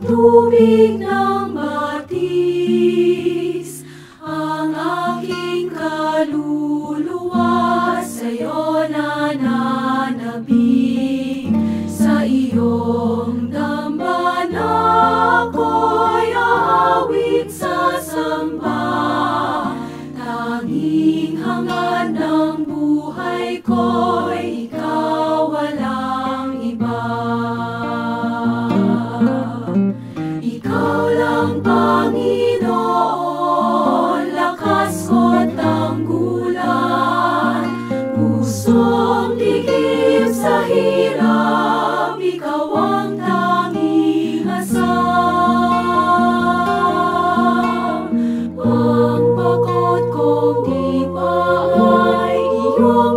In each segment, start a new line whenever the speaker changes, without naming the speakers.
tubig ng batis, ang aking kaluluwa sa'yo nananabik. Sa iyong dambana ako'y awit sasamba, tanging hangad ng buhay ko'y ikaw, walang iba. Ikaw lang, Panginoon, lakas ko't tanggulan, pusong tigib sa hirap, ikaw ang tanging asam. Ang pagod kong diwa ay iyong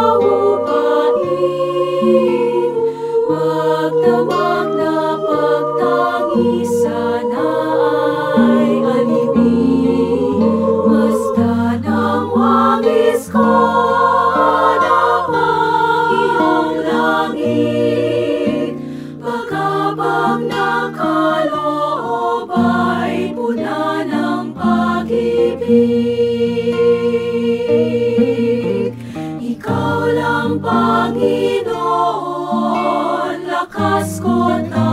pahupain, magdamag na pagtangisan ay alipin. Basta ng wangis ko napang iyong langit, pagkabag nakaloob ay puna ng pag-ibig. Ikaw lang, Panginoon, lakas ko't